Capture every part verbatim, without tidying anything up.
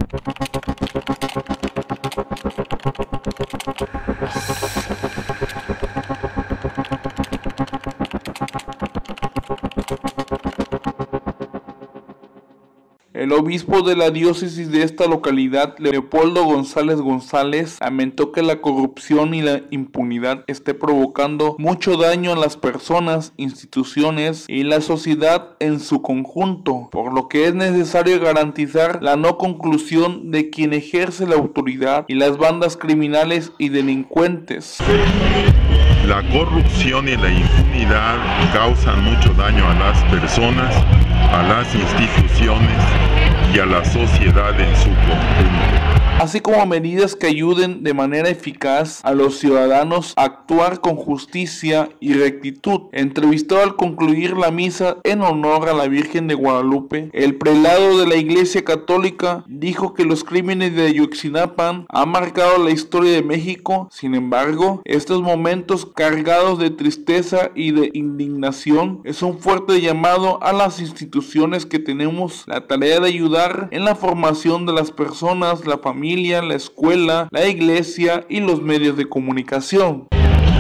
El obispo de la diócesis de esta localidad, Leopoldo González González, lamentó que la corrupción y la impunidad esté provocando mucho daño a las personas, instituciones y la sociedad en su conjunto, por lo que es necesario garantizar la no conclusión de quien ejerce la autoridad y las bandas criminales y delincuentes. La corrupción y la impunidad causan mucho daño a las personas, a las instituciones y a la sociedad en su conjunto, así como medidas que ayuden de manera eficaz a los ciudadanos a actuar con justicia y rectitud. Entrevistado al concluir la misa en honor a la Virgen de Guadalupe, el prelado de la Iglesia Católica dijo que los crímenes de Ayotzinapa han marcado la historia de México. Sin embargo, estos momentos cargados de tristeza y de indignación es un fuerte llamado a las instituciones que tenemos la tarea de ayudar en la formación de las personas, la familia, la escuela, la iglesia y los medios de comunicación.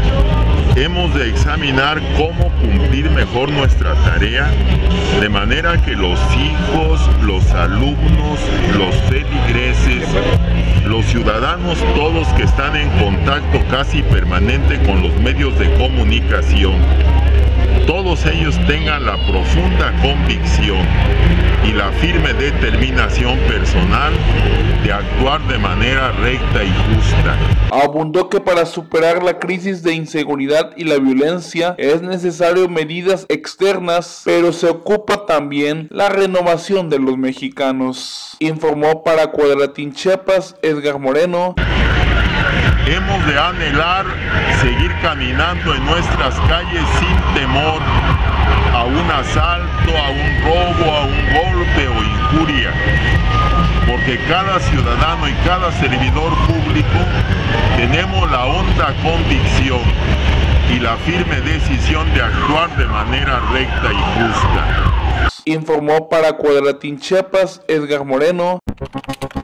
Hemos de examinar cómo cumplir mejor nuestra tarea, de manera que los hijos, los alumnos, los feligreses, los ciudadanos, todos que están en contacto casi permanente con los medios de comunicación, todos ellos tengan la profunda convicción y la firme determinación personal de actuar de manera recta y justa. Abundó que para superar la crisis de inseguridad y la violencia es necesario medidas externas, pero se ocupa también la renovación de los mexicanos. Informó para Cuadratín Chiapas, Edgar Moreno. Hemos de anhelar seguir caminando en nuestras calles sin temor a un asalto, a un robo, a un golpe o injuria, porque cada ciudadano y cada servidor público tenemos la honda convicción y la firme decisión de actuar de manera recta y justa. Informó para Cuadratín Chiapas, Edgar Moreno.